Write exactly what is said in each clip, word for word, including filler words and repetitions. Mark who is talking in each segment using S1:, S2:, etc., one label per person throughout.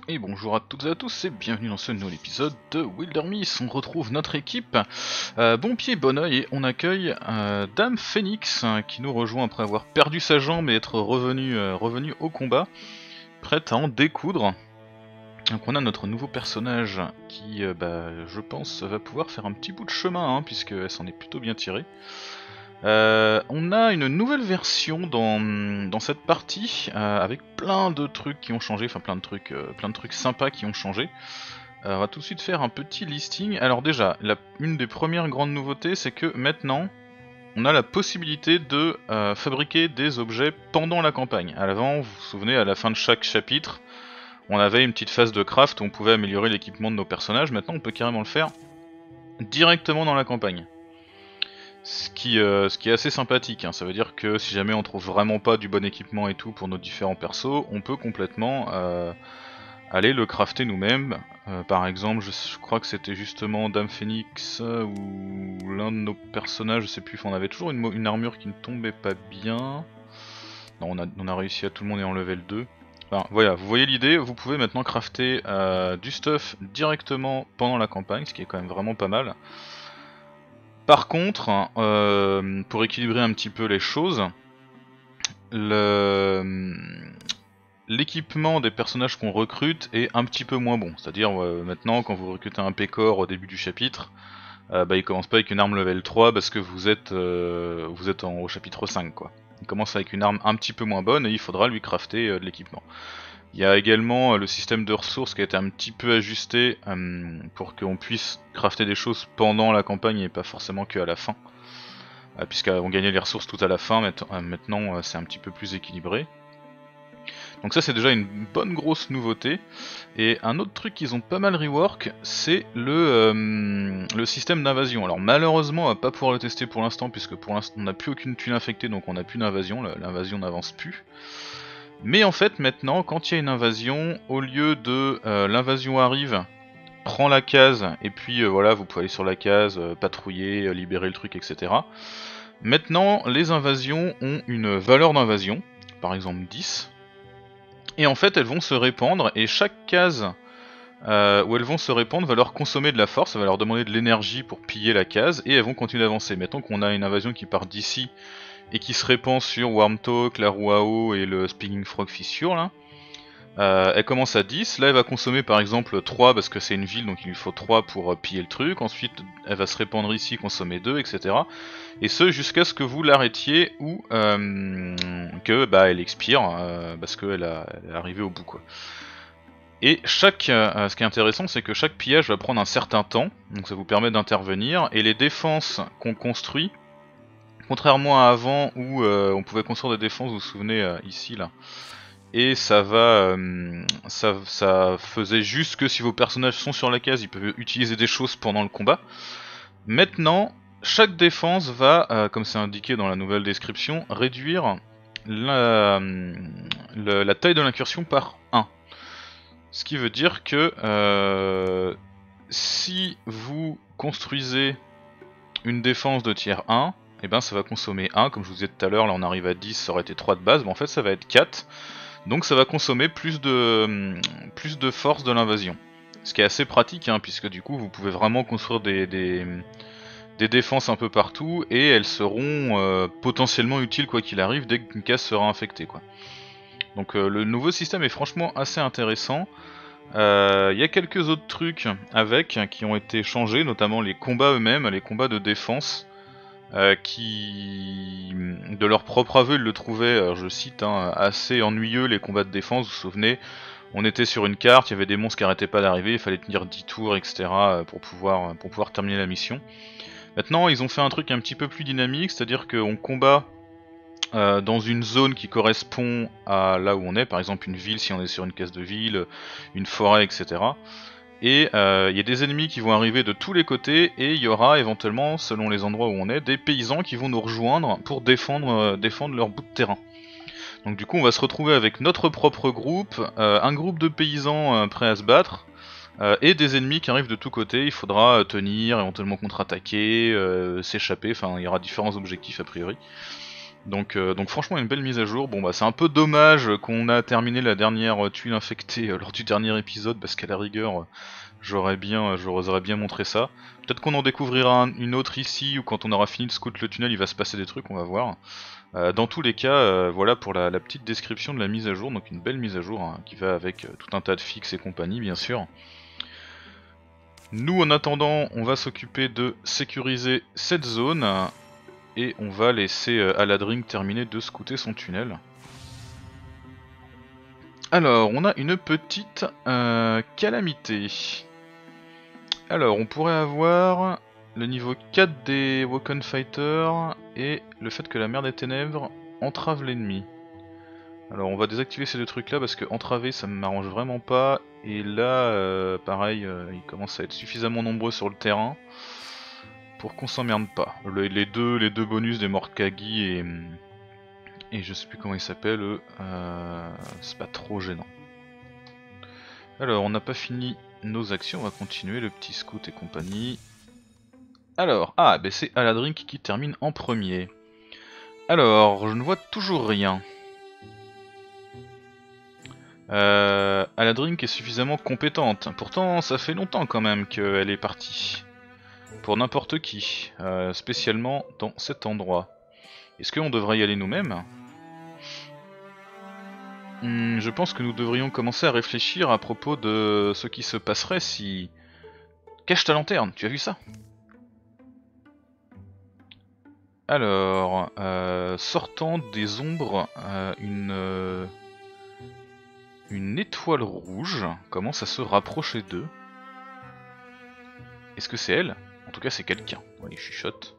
S1: Et bonjour à toutes et à tous et bienvenue dans ce nouvel épisode de Wildermyth. On retrouve notre équipe, euh, bon pied, bon oeil, et on accueille euh, Dame Phoenix euh, qui nous rejoint après avoir perdu sa jambe et être revenu, euh, revenu au combat, prête à en découdre. Donc on a notre nouveau personnage qui, euh, bah, je pense, va pouvoir faire un petit bout de chemin, hein, puisqu'elle s'en est plutôt bien tirée. Euh, on a une nouvelle version dans, dans cette partie euh, avec plein de trucs qui ont changé, enfin plein de trucs, euh, plein de trucs sympas qui ont changé. Euh, on va tout de suite faire un petit listing. Alors déjà, la, une des premières grandes nouveautés, c'est que maintenant, on a la possibilité de euh, fabriquer des objets pendant la campagne. À l'avant, vous vous souvenez, à la fin de chaque chapitre, on avait une petite phase de craft où on pouvait améliorer l'équipement de nos personnages. Maintenant, on peut carrément le faire directement dans la campagne. Ce qui, euh, ce qui est assez sympathique, hein. Ça veut dire que si jamais on trouve vraiment pas du bon équipement et tout pour nos différents persos, on peut complètement euh, aller le crafter nous-mêmes. Euh, par exemple, je, je crois que c'était justement Dame Phoenix euh, ou l'un de nos personnages, je sais plus, on avait toujours une, une armure qui ne tombait pas bien. Non, on a, on a réussi à tout le monde est en level deux. Enfin, voilà, vous voyez l'idée, vous pouvez maintenant crafter euh, du stuff directement pendant la campagne, ce qui est quand même vraiment pas mal. Par contre, euh, pour équilibrer un petit peu les choses, l'équipement des personnages qu'on recrute est un petit peu moins bon. C'est-à-dire euh, maintenant, quand vous recrutez un Pécor au début du chapitre, euh, bah, il commence pas avec une arme level trois parce que vous êtes, euh, vous êtes en, au chapitre cinq, quoi. Il commence avec une arme un petit peu moins bonne et il faudra lui crafter euh, de l'équipement. Il y a également euh, le système de ressources qui a été un petit peu ajusté euh, pour qu'on puisse crafter des choses pendant la campagne et pas forcément qu'à la fin. Euh, Puisqu'on gagnait les ressources tout à la fin, maintenant euh, c'est un petit peu plus équilibré. Donc ça c'est déjà une bonne grosse nouveauté. Et un autre truc qu'ils ont pas mal rework, c'est le, euh, le système d'invasion. Alors malheureusement on va pas pouvoir le tester pour l'instant, puisque pour l'instant on n'a plus aucune tuile infectée, donc on n'a plus d'invasion, l'invasion n'avance plus. Mais en fait maintenant, quand il y a une invasion, au lieu de euh, l'invasion arrive, prend la case, et puis euh, voilà, vous pouvez aller sur la case, euh, patrouiller, euh, libérer le truc, et cetera. Maintenant, les invasions ont une valeur d'invasion, par exemple dix, et en fait elles vont se répandre, et chaque case euh, où elles vont se répandre va leur consommer de la force, ça va leur demander de l'énergie pour piller la case, et elles vont continuer d'avancer. Mettons qu'on a une invasion qui part d'ici, et qui se répand sur Wormtalk, la Rouao et le Spinning Frog Fissure, là. Euh, elle commence à dix, là elle va consommer par exemple trois parce que c'est une ville donc il lui faut trois pour euh, piller le truc, ensuite elle va se répandre ici, consommer deux, et cetera. Et ce jusqu'à ce que vous l'arrêtiez ou euh, que bah elle expire euh, parce qu'elle est arrivée au bout, quoi. Et chaque, euh, ce qui est intéressant c'est que chaque pillage va prendre un certain temps, donc ça vous permet d'intervenir, et les défenses qu'on construit, contrairement à avant où euh, on pouvait construire des défenses, vous vous souvenez euh, ici là, et ça va, euh, ça, ça faisait juste que si vos personnages sont sur la case, ils peuvent utiliser des choses pendant le combat. Maintenant, chaque défense va, euh, comme c'est indiqué dans la nouvelle description, réduire la, la, la taille de l'incursion par un. Ce qui veut dire que euh, si vous construisez une défense de tiers un, et eh ben ça va consommer un, comme je vous disais tout à l'heure, là on arrive à dix, ça aurait été trois de base, mais en fait ça va être quatre. Donc ça va consommer plus de, plus de force de l'invasion. Ce qui est assez pratique, hein, puisque du coup vous pouvez vraiment construire des, des, des défenses un peu partout, et elles seront euh, potentiellement utiles quoi qu'il arrive dès qu'une case sera infectée, quoi. Donc euh, le nouveau système est franchement assez intéressant. Il euh, y a quelques autres trucs avec qui ont été changés, notamment les combats eux-mêmes, les combats de défense. Euh, qui, de leur propre aveu, ils le trouvaient, alors je cite, hein, assez ennuyeux les combats de défense. Vous vous souvenez, on était sur une carte, il y avait des monstres qui arrêtaient pas d'arriver, il fallait tenir dix tours, et cetera pour pouvoir, pour pouvoir terminer la mission. Maintenant, ils ont fait un truc un petit peu plus dynamique, c'est-à-dire qu'on combat euh, dans une zone qui correspond à là où on est, par exemple une ville si on est sur une case de ville, une forêt, et cetera. Et il euh, y a des ennemis qui vont arriver de tous les côtés, et il y aura éventuellement, selon les endroits où on est, des paysans qui vont nous rejoindre pour défendre, euh, défendre leur bout de terrain. Donc du coup on va se retrouver avec notre propre groupe, euh, un groupe de paysans euh, prêts à se battre, euh, et des ennemis qui arrivent de tous côtés. Il faudra euh, tenir, éventuellement contre-attaquer, euh, s'échapper, enfin il y aura différents objectifs a priori. Donc, euh, donc franchement une belle mise à jour. Bon bah c'est un peu dommage qu'on a terminé la dernière tuile infectée euh, lors du dernier épisode, parce qu'à la rigueur euh, j'aurais bien, euh, j'aurais bien montré ça. Peut-être qu'on en découvrira un, une autre ici, ou quand on aura fini de scout le tunnel il va se passer des trucs, on va voir. Euh, dans tous les cas, euh, voilà pour la, la petite description de la mise à jour, donc une belle mise à jour hein, qui va avec euh, tout un tas de fixes et compagnie bien sûr. Nous en attendant on va s'occuper de sécuriser cette zone. Et on va laisser euh, Aladring terminer de scouter son tunnel. Alors, on a une petite euh, calamité. Alors, on pourrait avoir le niveau quatre des Woken Fighters et le fait que la mer des ténèbres entrave l'ennemi. Alors, on va désactiver ces deux trucs là parce que entraver ça m'arrange vraiment pas. Et là, euh, pareil, euh, ils commencent à être suffisamment nombreux sur le terrain pour qu'on s'emmerde pas. Le, les, deux, les deux bonus des Mordkagi et, et je sais plus comment ils s'appellent, eux, euh, c'est pas trop gênant. Alors, on n'a pas fini nos actions, on va continuer, le petit scout et compagnie. Alors, ah, ben c'est Aladring qui termine en premier. Alors, je ne vois toujours rien. Euh, Aladring est suffisamment compétente, pourtant ça fait longtemps quand même qu'elle est partie. Pour n'importe qui, euh, spécialement dans cet endroit. Est-ce qu'on devrait y aller nous-mêmes? hmm, Je pense que nous devrions commencer à réfléchir à propos de ce qui se passerait si... Cache ta lanterne, tu as vu ça? Alors, euh, sortant des ombres, euh, une... Euh, une étoile rouge commence à se rapprocher d'eux. Est-ce que c'est elle? En tout cas c'est quelqu'un. On les chuchote.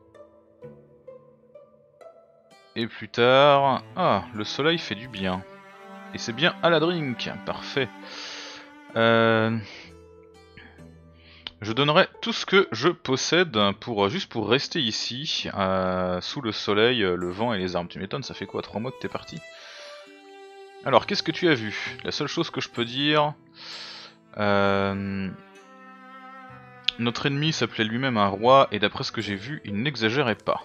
S1: Et plus tard... Ah, le soleil fait du bien. Et c'est bien Aladring, parfait. Euh... Je donnerai tout ce que je possède pour juste pour rester ici, euh, sous le soleil, le vent et les armes. Tu m'étonnes, ça fait quoi, trois mois que t'es parti? Alors, qu'est-ce que tu as vu? La seule chose que je peux dire... Euh... Notre ennemi s'appelait lui-même un roi, et d'après ce que j'ai vu, il n'exagérait pas.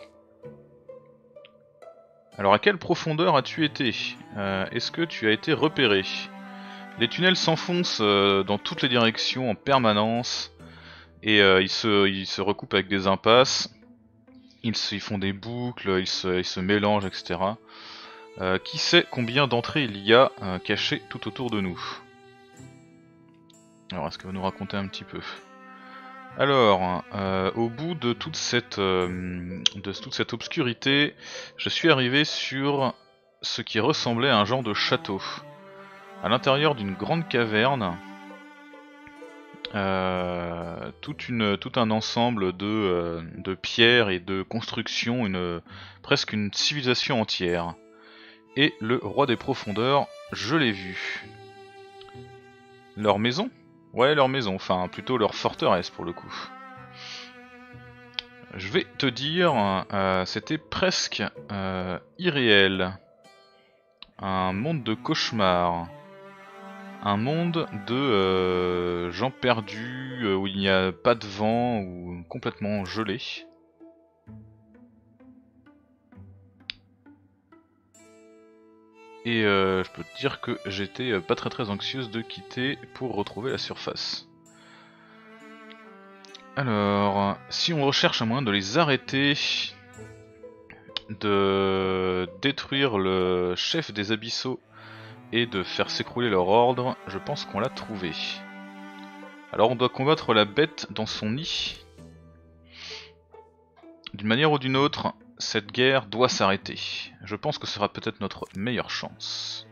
S1: Alors à quelle profondeur as-tu été? euh, Est-ce que tu as été repéré? Les tunnels s'enfoncent euh, dans toutes les directions en permanence, et euh, ils, se, ils se recoupent avec des impasses, ils, se, ils font des boucles, ils se, ils se mélangent, et cetera. Euh, qui sait combien d'entrées il y a euh, cachées tout autour de nous? Alors est-ce qu'elle va nous raconter un petit peu? Alors, euh, au bout de toute cette, euh, de toute cette obscurité, je suis arrivé sur ce qui ressemblait à un genre de château. À l'intérieur d'une grande caverne, euh, toute une, tout un ensemble de, euh, de pierres et de constructions, une, presque une civilisation entière. Et le roi des profondeurs, je l'ai vu. Leur maison? Ouais, leur maison, enfin plutôt leur forteresse pour le coup. Je vais te dire, euh, c'était presque euh, irréel. Un monde de cauchemar. Un monde de euh, gens perdus, euh, où il n'y a pas de vent, ou complètement gelé. Et euh, je peux te dire que j'étais pas très très anxieuse de quitter pour retrouver la surface. Alors, si on recherche un moyen de les arrêter, de détruire le chef des abyssaux et de faire s'écrouler leur ordre, je pense qu'on l'a trouvé. Alors on doit combattre la bête dans son nid. D'une manière ou d'une autre, cette guerre doit s'arrêter. Je pense que ce sera peut-être notre meilleure chance.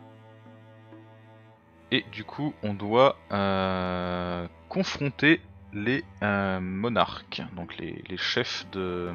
S1: Et du coup, on doit euh, confronter les euh, monarques, donc les, les chefs de...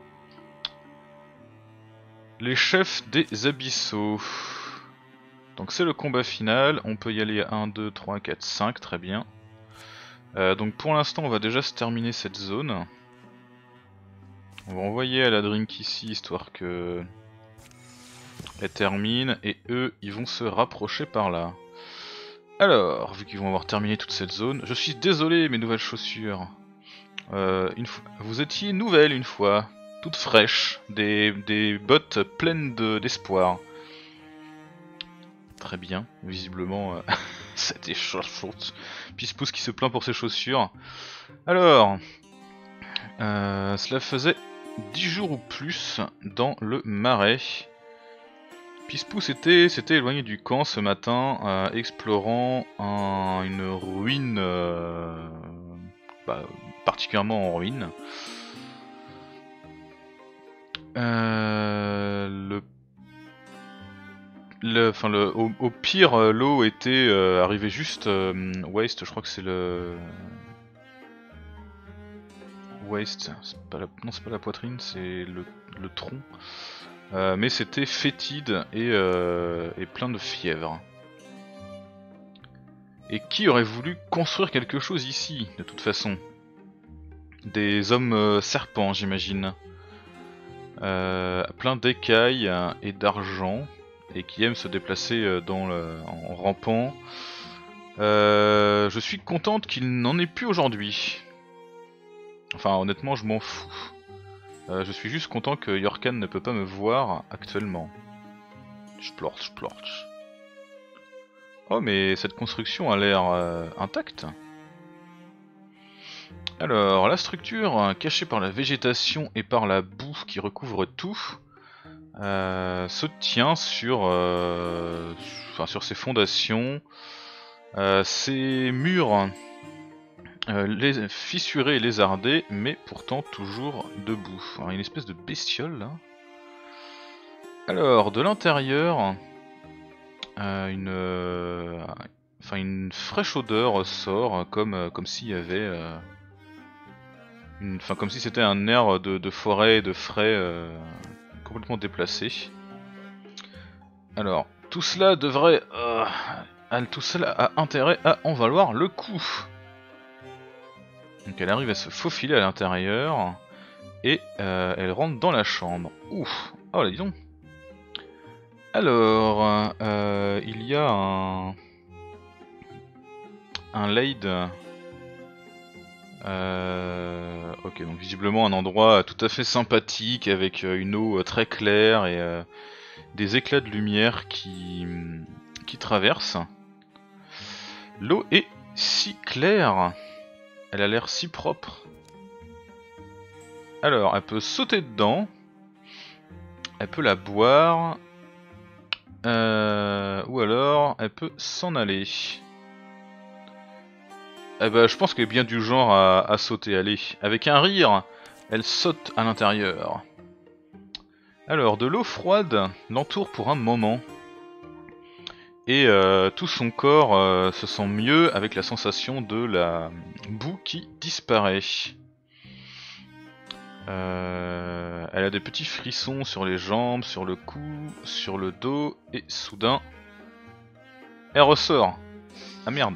S1: Les chefs des abyssaux. Donc c'est le combat final, on peut y aller à un, deux, trois, quatre, cinq, très bien. Euh, donc pour l'instant on va déjà se terminer cette zone. On va envoyer Aladring ici, histoire que... elle termine, et eux ils vont se rapprocher par là. Alors, vu qu'ils vont avoir terminé toute cette zone, je suis désolé mes nouvelles chaussures. Euh, une fois... Vous étiez nouvelles une fois. toutes fraîches, des, des bottes pleines d'espoir. Très bien, visiblement euh, c'était chaud. Pispousse qui se plaint pour ses chaussures. Alors, euh, cela faisait dix jours ou plus dans le marais. Pispousse était, s'était éloigné du camp ce matin, euh, explorant un, une ruine, euh, bah, particulièrement en ruine. Euh, le, le, enfin le, au, au pire, l'eau était euh, arrivée juste euh, waist. Je crois que c'est le waist. Pas la, non, c'est pas la poitrine, c'est le, le tronc. Euh, mais c'était fétide et, euh, et plein de fièvre. Et qui aurait voulu construire quelque chose ici, de toute façon? Des hommes euh, serpents, j'imagine. Euh, plein d'écailles et d'argent, et qui aiment se déplacer dans le, en rampant. Euh, je suis contente qu'il n'en ait plus aujourd'hui. Enfin, honnêtement, je m'en fous. Euh, je suis juste content que Yorkan ne peut pas me voir actuellement. Splorch, splorch. Oh, mais cette construction a l'air euh, intacte. Alors, la structure, cachée par la végétation et par la boue qui recouvre tout, euh, se tient sur, euh, enfin, sur ses fondations. Euh, ses murs euh, les fissurés et lézardés, mais pourtant toujours debout. Alors, une espèce de bestiole là. Alors, de l'intérieur, euh, une, euh, enfin, une fraîche odeur sort, comme, comme s'il y avait... Euh, Enfin, comme si c'était un air de, de forêt et de frais euh, complètement déplacé. Alors, tout cela devrait... Euh, tout cela a intérêt à en valoir le coup. Donc elle arrive à se faufiler à l'intérieur. Et euh, elle rentre dans la chambre. Ouf. Oh là, dis donc. Alors, euh, il y a un... Un Lade... Euh, ok, donc visiblement un endroit tout à fait sympathique avec une eau très claire et euh, des éclats de lumière qui, qui traversent. L'eau est si claire, elle a l'air si propre. Alors, elle peut sauter dedans, elle peut la boire, euh, ou alors elle peut s'en aller. Eh ben, je pense qu'elle est bien du genre à, à sauter, allez. Avec un rire, elle saute à l'intérieur. Alors, de l'eau froide l'entoure pour un moment. Et euh, tout son corps euh, se sent mieux avec la sensation de la boue qui disparaît. Euh, elle a des petits frissons sur les jambes, sur le cou, sur le dos, et soudain, elle ressort. Ah merde.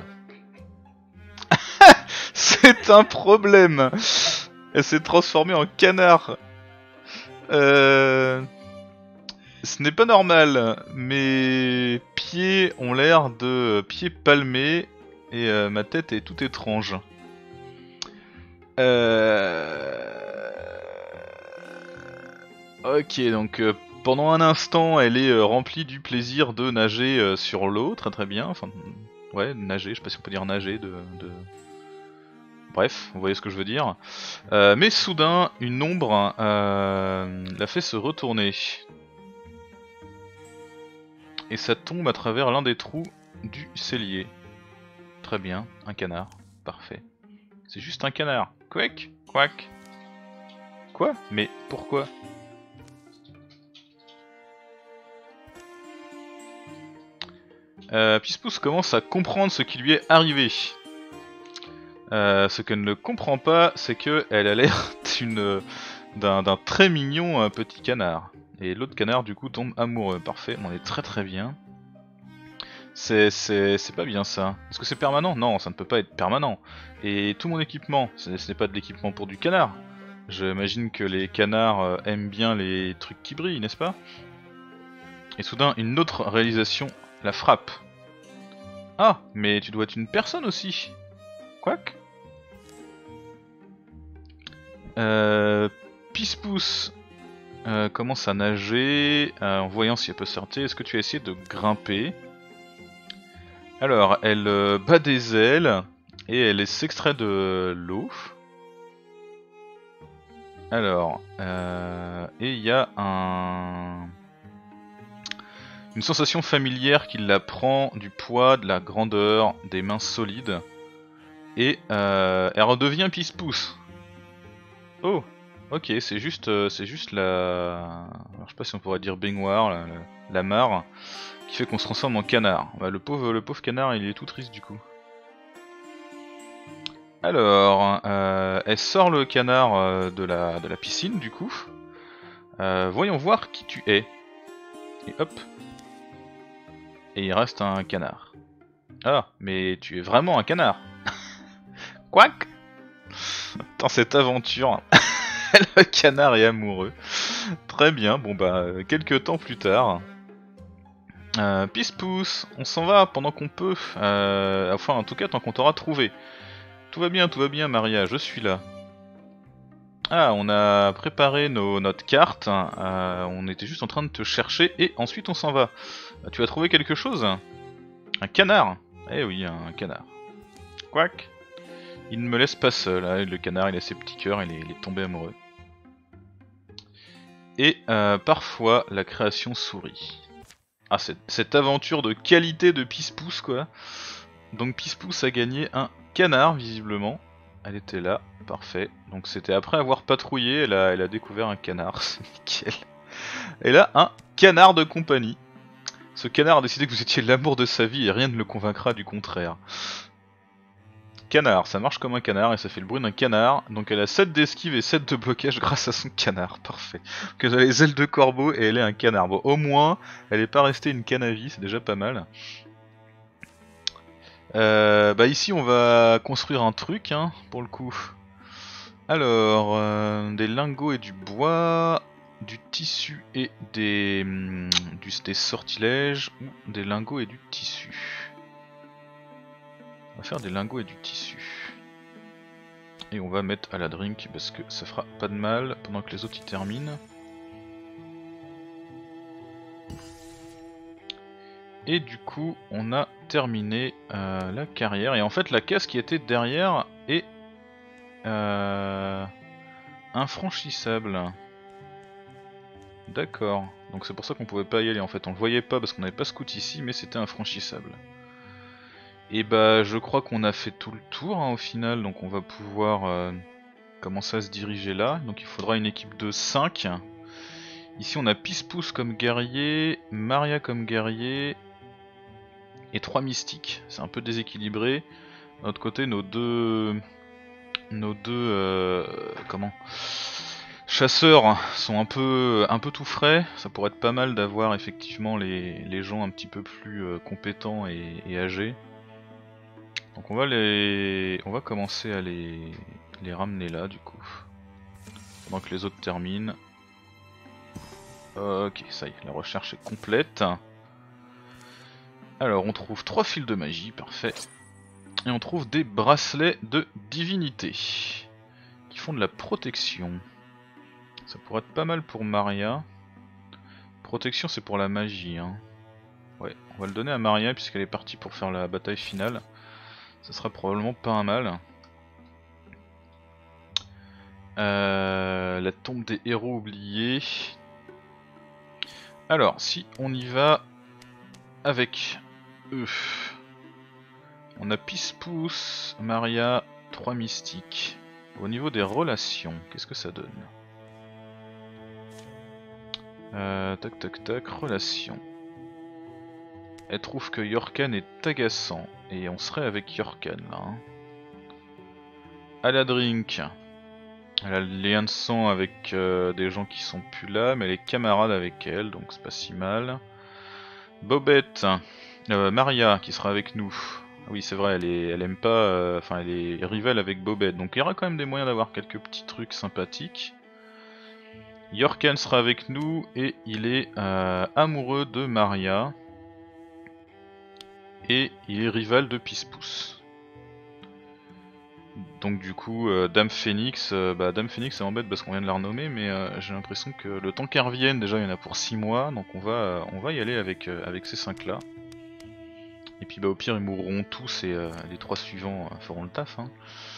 S1: C'est un problème. Elle s'est transformée en canard. Euh... Ce n'est pas normal. Mes pieds ont l'air de pieds palmés et euh, ma tête est tout étrange. Euh... Ok, donc euh, pendant un instant, elle est euh, remplie du plaisir de nager euh, sur l'eau, très très bien. Enfin, ouais, nager, je sais pas si on peut dire nager, de... de... Bref, vous voyez ce que je veux dire. Euh, mais soudain, une ombre euh, la fait se retourner. Et ça tombe à travers l'un des trous du cellier. Très bien, un canard. Parfait. C'est juste un canard. Quack, quack. Quoi? Mais pourquoi? euh, Pispousse commence à comprendre ce qui lui est arrivé. Euh, ce qu'elle ne comprend pas, c'est que elle a l'air d'une d'un d'un très mignon euh, petit canard. Et l'autre canard du coup tombe amoureux. Parfait, on est très très bien. C'est c'est c'est pas bien ça. Est-ce que c'est permanent? Non, ça ne peut pas être permanent. Et tout mon équipement, ce ce n'est pas de l'équipement pour du canard. J'imagine que les canards euh, aiment bien les trucs qui brillent, n'est-ce pas? Et soudain, une autre réalisation la frappe. Ah, mais tu dois être une personne aussi. Quack. Euh, Pispousse euh, commence à nager euh, en voyant si elle peut sortir. Est-ce que tu as essayé de grimper? Alors, elle euh, bat des ailes et elle s'extrait de l'eau. Alors, euh, et il y a un... une sensation familière qui la prend du poids, de la grandeur, des mains solides. Et euh, elle redevient Pispousse. Oh, ok, c'est juste, euh, c'est juste la... Alors, je sais pas si on pourrait dire baignoire, la, la, la mare, qui fait qu'on se transforme en canard. Bah, le, pauvre, le pauvre canard, il est tout triste du coup. Alors, euh, elle sort le canard euh, de, la, de la piscine du coup. Euh, voyons voir qui tu es. Et hop. Et il reste un canard. Ah, mais tu es vraiment un canard. Quack. Dans cette aventure, le canard est amoureux. Très bien, bon bah, quelques temps plus tard... Euh, Pispousse, on s'en va pendant qu'on peut. Euh, enfin, en tout cas, tant qu'on t'aura trouvé. Tout va bien, tout va bien, Maria, je suis là. Ah, on a préparé nos, notre carte. Euh, on était juste en train de te chercher et ensuite on s'en va. Euh, tu as trouvé quelque chose? Un canard? Eh oui, un canard. Quack. Il ne me laisse pas seul. Hein. Le canard, il a ses petits cœurs, il est, il est tombé amoureux. Et euh, parfois, la création sourit. Ah, cette, cette aventure de qualité de Pispousse, quoi. Donc Pispousse a gagné un canard, visiblement. Elle était là, parfait. Donc c'était après avoir patrouillé, elle a, elle a découvert un canard, c'est nickel. Et là, un canard de compagnie. Ce canard a décidé que vous étiez l'amour de sa vie et rien ne le convaincra du contraire. Canard, ça marche comme un canard et ça fait le bruit d'un canard. Donc elle a sept d'esquive et sept de blocage grâce à son canard, parfait. Donc elle a les ailes de corbeau et elle est un canard. Bon, au moins, elle n'est pas restée une canne à vie, c'est déjà pas mal. Euh, bah ici on va construire un truc hein, pour le coup. Alors, euh, des lingots et du bois, du tissu et des, hum, du, des sortilèges, ou des lingots et du tissu. On va faire des lingots et du tissu. Et on va mettre à la drink parce que ça fera pas de mal pendant que les autres y terminent. Et du coup, on a terminé euh, la carrière. Et en fait, la caisse qui était derrière est euh, infranchissable. D'accord. Donc c'est pour ça qu'on pouvait pas y aller en fait. On le voyait pas parce qu'on n'avait pas scout ici, mais c'était infranchissable. Et bah, je crois qu'on a fait tout le tour hein, au final. Donc on va pouvoir euh, commencer à se diriger là. Donc il faudra une équipe de cinq. Ici, on a Pispousse comme guerrier, Maria comme guerrier. Et trois mystiques, c'est un peu déséquilibré. De l'autre côté, nos deux, nos deux, euh, comment, chasseurs sont un peu, un peu tout frais. Ça pourrait être pas mal d'avoir effectivement les, les gens un petit peu plus euh, compétents et, et âgés. Donc on va les, on va commencer à les, les ramener là du coup, pendant que les autres terminent. Ok, ça y est, la recherche est complète. Alors on trouve trois fils de magie, parfait. Et on trouve des bracelets de divinité qui font de la protection. Ça pourrait être pas mal pour Maria. Protection c'est pour la magie. Hein. Ouais, on va le donner à Maria puisqu'elle est partie pour faire la bataille finale. Ça sera probablement pas un mal. Euh, la tombe des héros oubliés. Alors si on y va avec eux. On a Pispousse, Maria, trois mystiques. Au niveau des relations, qu'est-ce que ça donne? euh, Tac tac tac, relations. Elle trouve que Yorkan est agaçant, et on serait avec Yorkan là. Hein. À la drink. Elle a le lien de sang avec euh, des gens qui sont plus là, mais elle est camarade avec elle, donc c'est pas si mal. Bobette, euh, Maria qui sera avec nous. Oui c'est vrai, elle, est, elle aime pas, enfin euh, elle est rivale avec Bobette, donc il y aura quand même des moyens d'avoir quelques petits trucs sympathiques. Yorkan sera avec nous et il est euh, amoureux de Maria. Et il est rival de Pispousse. Donc du coup, euh, Dame Phoenix, euh, bah Dame Phoenix ça m'embête parce qu'on vient de la renommer, mais euh, j'ai l'impression que le temps qu'elle revienne, déjà il y en a pour six mois, donc on va, euh, on va y aller avec, euh, avec ces cinq là. Et puis bah au pire ils mourront tous et euh, les trois suivants euh, feront le taf. Hein.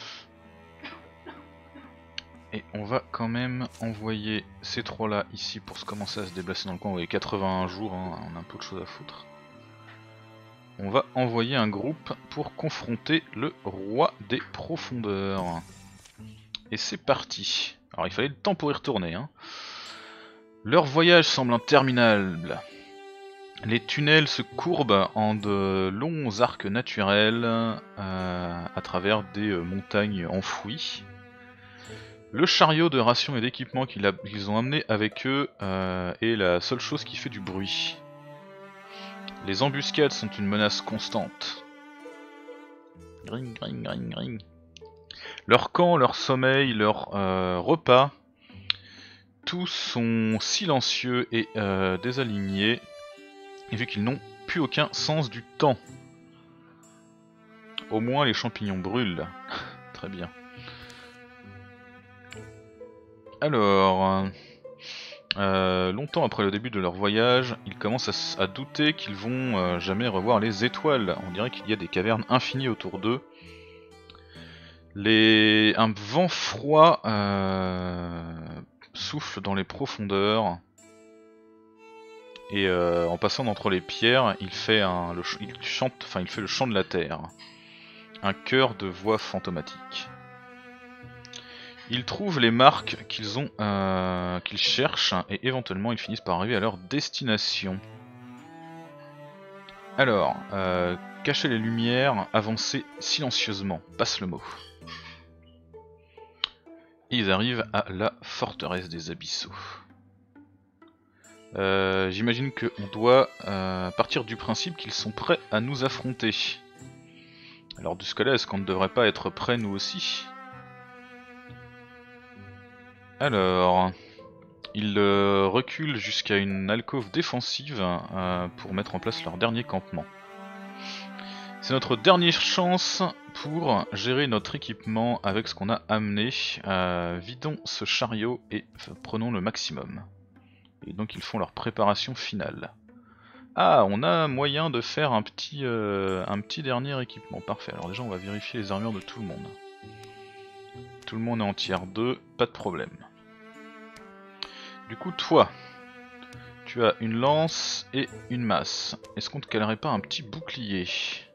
S1: Et on va quand même envoyer ces trois là ici pour se commencer à se déplacer dans le coin. Vous voyez, quatre-vingt-un jours, hein, on a un peu de choses à foutre. On va envoyer un groupe pour confronter le roi des profondeurs. Et c'est parti. Alors il fallait le temps pour y retourner. Hein. Leur voyage semble interminable. Les tunnels se courbent en de longs arcs naturels euh, à travers des euh, montagnes enfouies. Le chariot de rations et d'équipements qu'ils qu'ils ont amené avec eux euh, est la seule chose qui fait du bruit. Les embuscades sont une menace constante. Ring, ring, ring, ring. Leur camp, leur sommeil, leur euh, repas, tous sont silencieux et euh, désalignés, et vu qu'ils n'ont plus aucun sens du temps. Au moins les champignons brûlent. Très bien. Alors, euh, longtemps après le début de leur voyage, ils commencent à, à douter qu'ils vont euh, jamais revoir les étoiles. On dirait qu'il y a des cavernes infinies autour d'eux. Les... Un vent froid euh... souffle dans les profondeurs. Et euh, en passant d'entre les pierres, il fait un, le, il chante, enfin il fait le chant de la terre, un chœur de voix fantomatique. Ils trouvent les marques qu'ils ont, euh, qu'ils cherchent, et éventuellement ils finissent par arriver à leur destination. Alors, euh, cachez les lumières, avancez silencieusement, passe le mot. Et ils arrivent à la forteresse des abyssaux. Euh, J'imagine qu'on doit euh, partir du principe qu'ils sont prêts à nous affronter. Alors de ce cas-là, est-ce qu'on ne devrait pas être prêts nous aussi? Alors, ils euh, reculent jusqu'à une alcôve défensive euh, pour mettre en place leur dernier campement. C'est notre dernière chance pour gérer notre équipement avec ce qu'on a amené. Euh, vidons ce chariot et prenons le maximum. Et donc ils font leur préparation finale. Ah, on a moyen de faire un petit, euh, un petit dernier équipement. Parfait. Alors déjà on va vérifier les armures de tout le monde. Tout le monde est en tier deux, pas de problème. Du coup toi, tu as une lance et une masse. Est-ce qu'on te calerait pas un petit bouclier?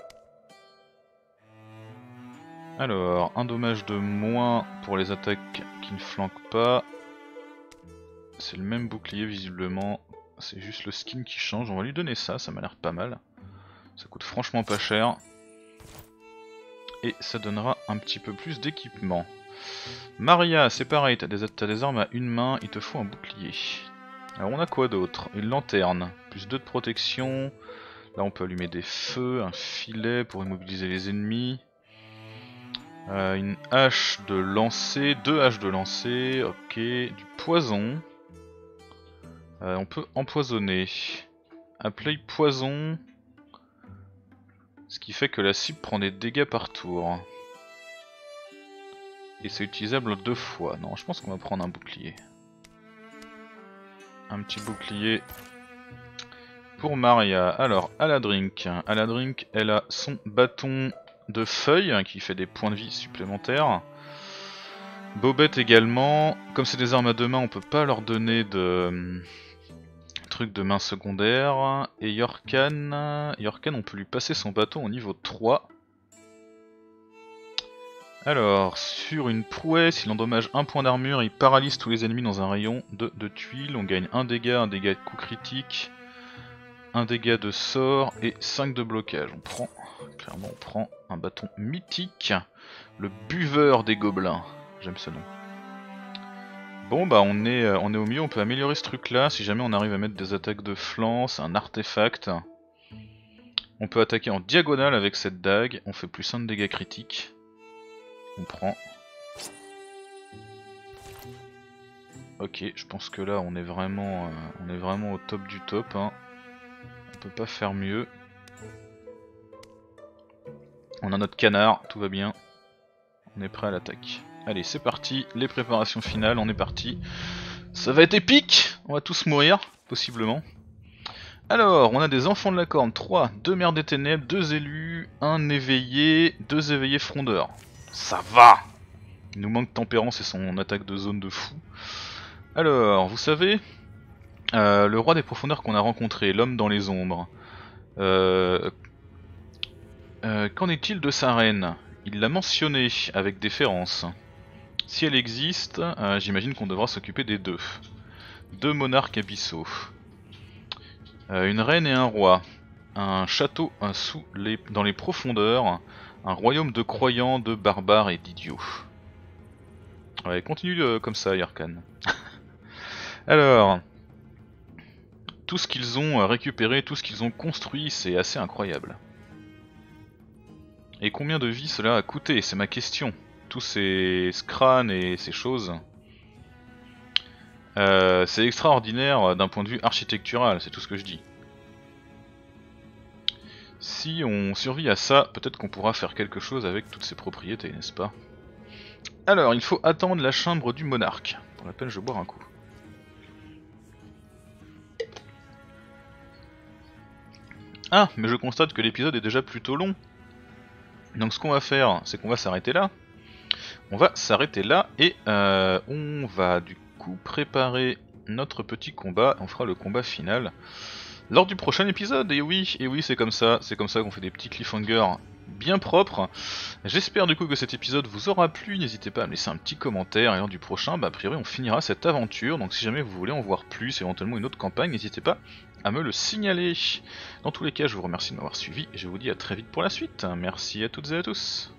S1: Alors, un dommage de moins pour les attaques qui ne flanquent pas. C'est le même bouclier visiblement. C'est juste le skin qui change. On va lui donner ça, ça m'a l'air pas mal. Ça coûte franchement pas cher. Et ça donnera un petit peu plus d'équipement. Maria, c'est pareil, t'as des, t'as des armes à une main, il te faut un bouclier. Alors on a quoi d'autre? Une lanterne, plus deux de protection. Là on peut allumer des feux, un filet pour immobiliser les ennemis. Euh, une hache de lancer, deux haches de lancer, ok, du poison. Euh, on peut empoisonner. Appeler poison. Ce qui fait que la cible prend des dégâts par tour. Et c'est utilisable deux fois. Non, je pense qu'on va prendre un bouclier. Un petit bouclier pour Maria. Alors, à la drink. À la drink, elle a son bâton de feuilles qui fait des points de vie supplémentaires. Bobette également. Comme c'est des armes à deux mains, on peut pas leur donner de trucs de main secondaire. Et Yorkan, Yorkan, on peut lui passer son bâton au niveau trois. Alors, sur une prouesse, il endommage un point d'armure, il paralyse tous les ennemis dans un rayon de, de tuiles. On gagne un dégât, un dégât de coup critique, un dégât de sort et cinq de blocage. On prend, clairement on prend un bâton mythique, le buveur des gobelins. J'aime ce nom. Bon bah on est, on est au mieux, on peut améliorer ce truc là si jamais on arrive à mettre des attaques de flanc, c'est un artefact. On peut attaquer en diagonale avec cette dague, on fait plus un de dégâts critiques. On prend. Ok, je pense que là on est vraiment, euh, on est vraiment au top du top. Hein. On peut pas faire mieux. On a notre canard, tout va bien. On est prêt à l'attaque. Allez, c'est parti, les préparations finales, on est parti. Ça va être épique, on va tous mourir, possiblement. Alors, on a des enfants de la corne, trois, deux mères des ténèbres, deux élus, un éveillé, deux éveillés frondeurs. Ça va! Il nous manque tempérance et son attaque de zone de fou. Alors, vous savez, euh, le roi des profondeurs qu'on a rencontré, l'homme dans les ombres, euh, euh, qu'en est-il de sa reine? Il l'a mentionné avec déférence. Si elle existe, euh, j'imagine qu'on devra s'occuper des deux. Deux monarques abyssaux. Euh, une reine et un roi. Un château un sous les, dans les profondeurs. Un royaume de croyants, de barbares et d'idiots. Ouais, continue euh, comme ça, Yarkan. Alors, tout ce qu'ils ont récupéré, tout ce qu'ils ont construit, c'est assez incroyable. Et combien de vies cela a coûté? C'est ma question. Tous ces crânes et ces choses. Euh, c'est extraordinaire d'un point de vue architectural, c'est tout ce que je dis. Si on survit à ça, peut-être qu'on pourra faire quelque chose avec toutes ces propriétés, n'est-ce pas? Alors, il faut attendre la chambre du monarque. Pour la peine, je vais boire un coup. Ah, mais je constate que l'épisode est déjà plutôt long. Donc ce qu'on va faire, c'est qu'on va s'arrêter là. On va s'arrêter là et euh, on va du coup préparer notre petit combat. On fera le combat final lors du prochain épisode. Et oui, et oui, c'est comme ça, c'est comme ça qu'on fait des petits cliffhangers bien propres. J'espère du coup que cet épisode vous aura plu. N'hésitez pas à me laisser un petit commentaire. Et lors du prochain, bah, a priori, on finira cette aventure. Donc si jamais vous voulez en voir plus, éventuellement une autre campagne, n'hésitez pas à me le signaler. Dans tous les cas, je vous remercie de m'avoir suivi et je vous dis à très vite pour la suite. Merci à toutes et à tous.